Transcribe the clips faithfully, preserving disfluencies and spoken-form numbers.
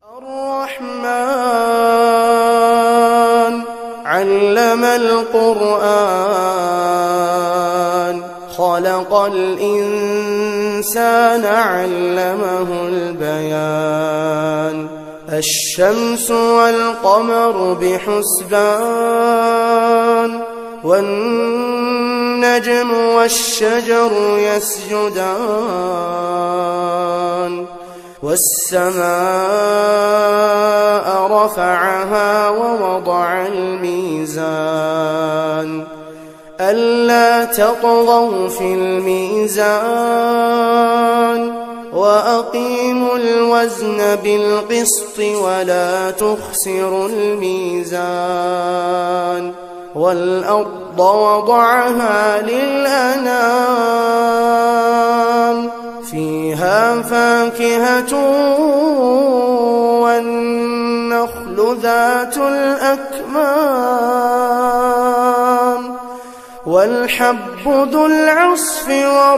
الرحمن علم القرآن خلق الإنسان علمه البيان الشمس والقمر بحسبان والنجم والشجر يسجدان والسماء رفعها ووضع الميزان ألا تطغوا في الميزان وأقيموا الوزن بالقسط ولا تخسروا الميزان والأرض وضعها للأنام فيها فاكهة والنخل ذات الأكمام والحب ذو العصف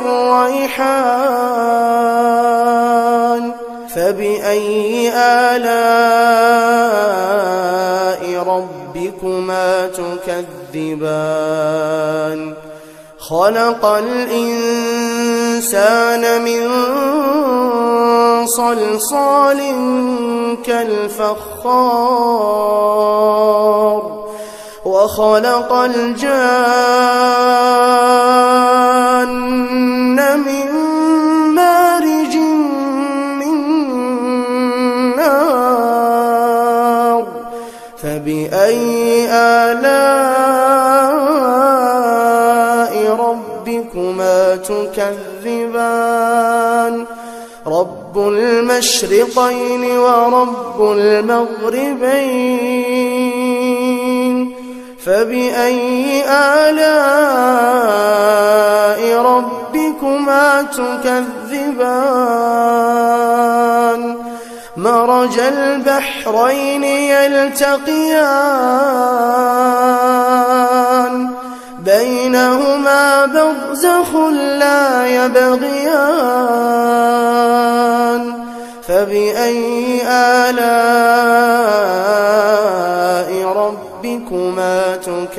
والريحان فبأي آلاء ربكما تكذبان خلق الإنسان من صلصال كالفخار وخلق الجان من مارج من نار فبأي آلاء ربكما تكذبان رب المشرقين ورب المغربين فبأي آلاء ربكما تكذبان مرج البحرين يلتقيان بينهما برزخ لا يبغيان فبأي آلاء ربكما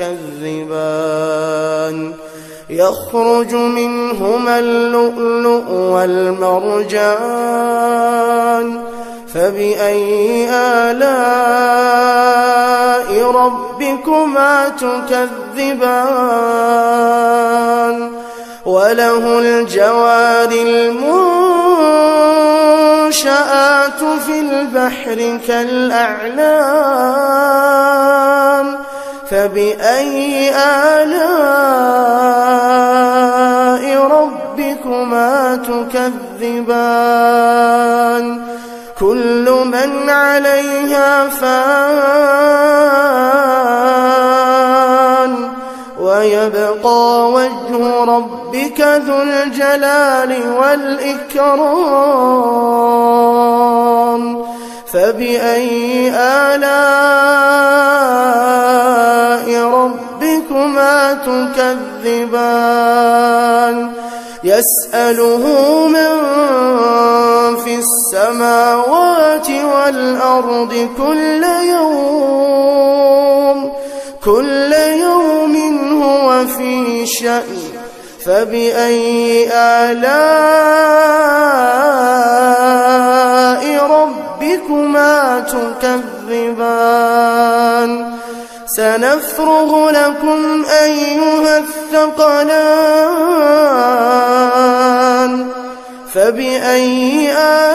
تكذبان يخرج منهما اللؤلؤ والمرجان فبأي آلاء ربكما تكذبان وله الجوار المنشآت في البحر كالأعلام فبأي آلاء ربكما تكذبان كل من عليها فان ويبقى وجه ربك ذو الجلال والإكرام فبأي آلاء ربكما تكذبان يسأله من في السماوات والأرض كل يوم كل يوم هو في شأن فبأي آلاء ربكما تكذبان سنفرغ لكم أيها الثقلان فبأي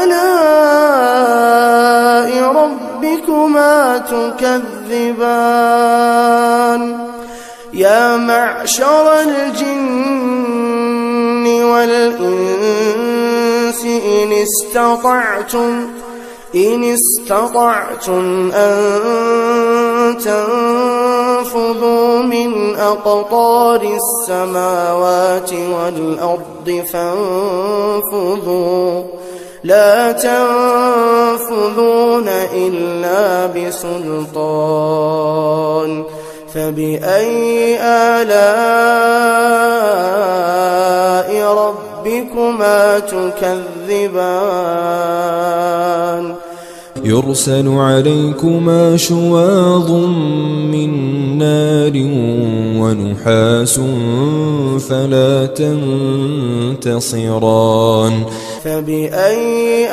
آلاء ربكما تكذبان يا معشر الجن والإنس إن استطعتم إن استطعتم أن تنفذوا من أقطار السماوات والأرض فانفذوا لا تنفذون إلا بسلطان فبأي آلاء ربكما تكذبان يرسل عليكما شواظ من نار ونحاس فلا تنتصران فبأي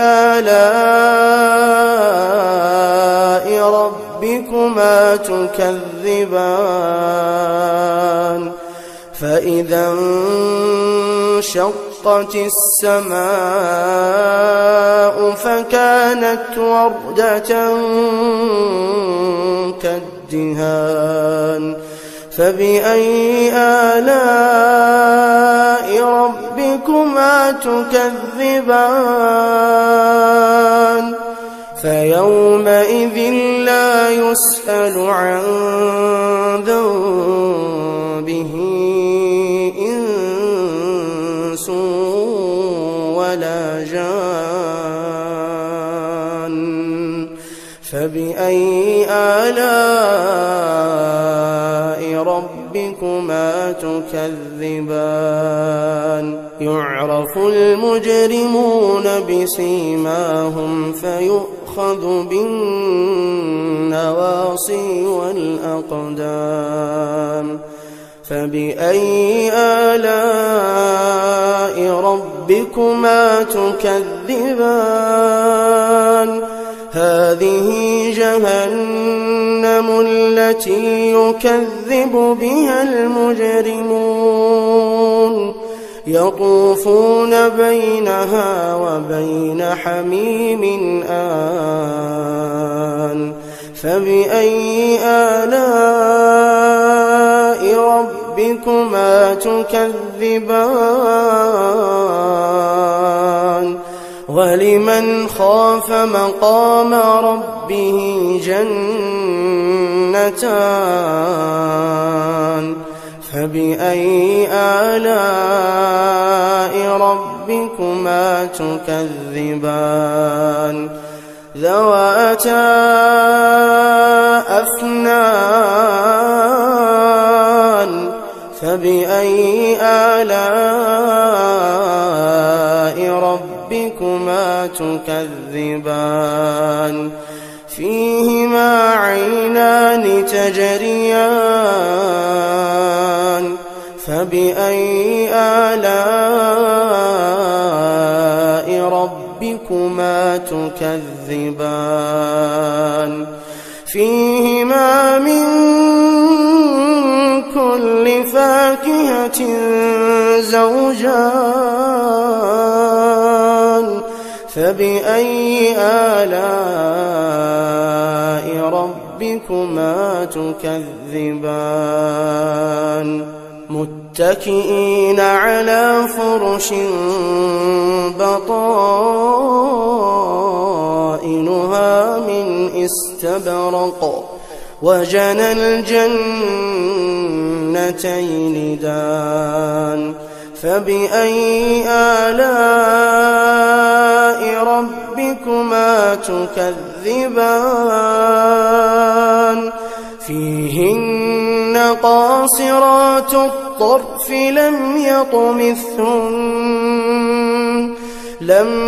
آلاء ربكما تكذبان فإذا انشقت السماء فكانت وردة كالدهان فبأي آلاء ربكما تكذبان فيومئذ لا يسأل عن ذنبه إنس ولا جان فبأي آلاء ربكما تكذبان يعرف المجرمون بسيماهم فيؤخذ بالنواصي والأقدام فبأي آلاء ربكما تكذبان هذه جهنم التي يكذب بها المجرمون يطوفون بينها وبين حميم آن فبأي آلاء ربكما تكذبان ولمن خاف مقام ربه جنتان فبأي آلاء ربكما تكذبان ذواتا أفنان فبأي آلاء ربكما تكذبان فيهما عينان تجريان فبأي آلاء ربكما تكذبان فيهما من كل فاكهة زوجان فبأي آلاء ربكما تكذبان متكئين على فرش بطائنها من استبرق وجنى الجنتين دان فبأي آلاء ربكما تكذبان فيهن قاصرات الطرف لم يطمثهن لم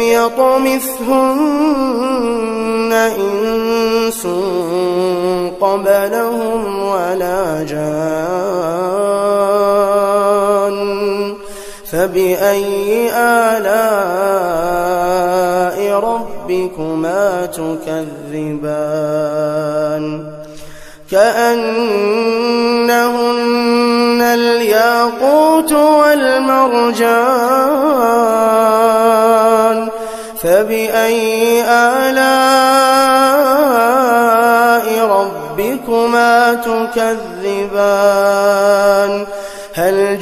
يطمثهن إنس قبلهم ولا جان فبأي آلاء ربكما تكذبان كأنهن الياقوت والمرجان فبأي آلاء ربكما تكذبان هل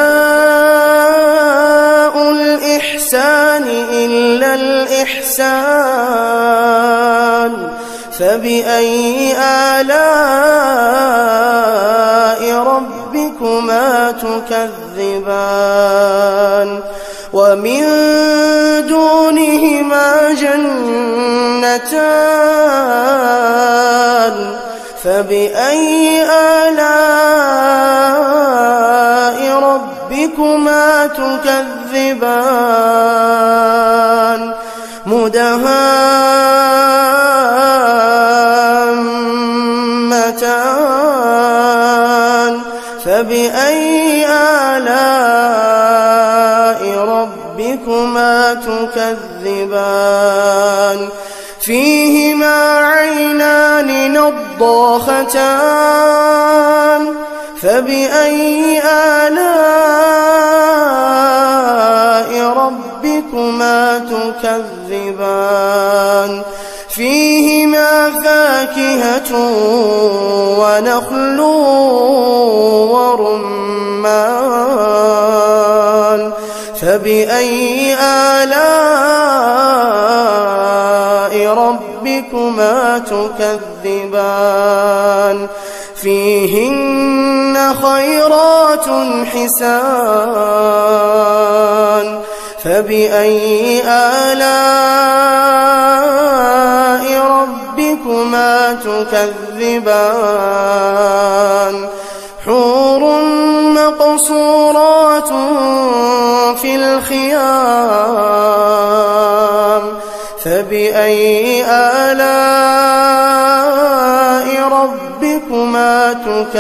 جزاء الإحسان إلا الإحسان فبأي آلاء ربكما تكذبان ومن دونهما جنتان فبأي آلاء ربكما تكذبان مدهان فبأي آلاء ربكما تكذبان فيهما عينان نضاختان فبأي آلاء ربكما تكذبان فيهما فاكهة ونخل ورمان فبأي آلاء ربكما تكذبان فيهن خيرات حسان فبأي آلاء ربكما تكذبان حور مقصورات في الخيام فبأي آلاء ربكما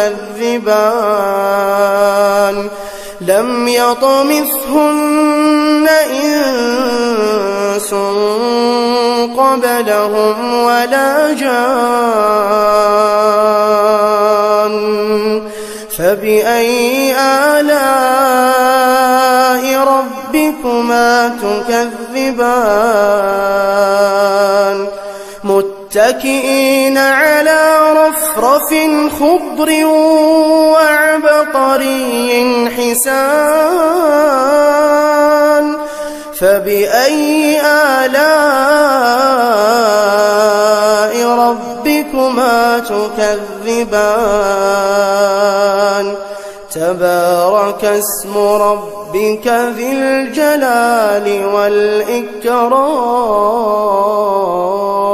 تكذبان لم يطمثهن إنس قبلهم ولا جان فبأي آلاء ربكما تكذبان متكئين على رفرف خضر وعبقري حسان فبأي آلاء ربكما تكذبان تبارك اسم ربك ذي الجلال والإكرام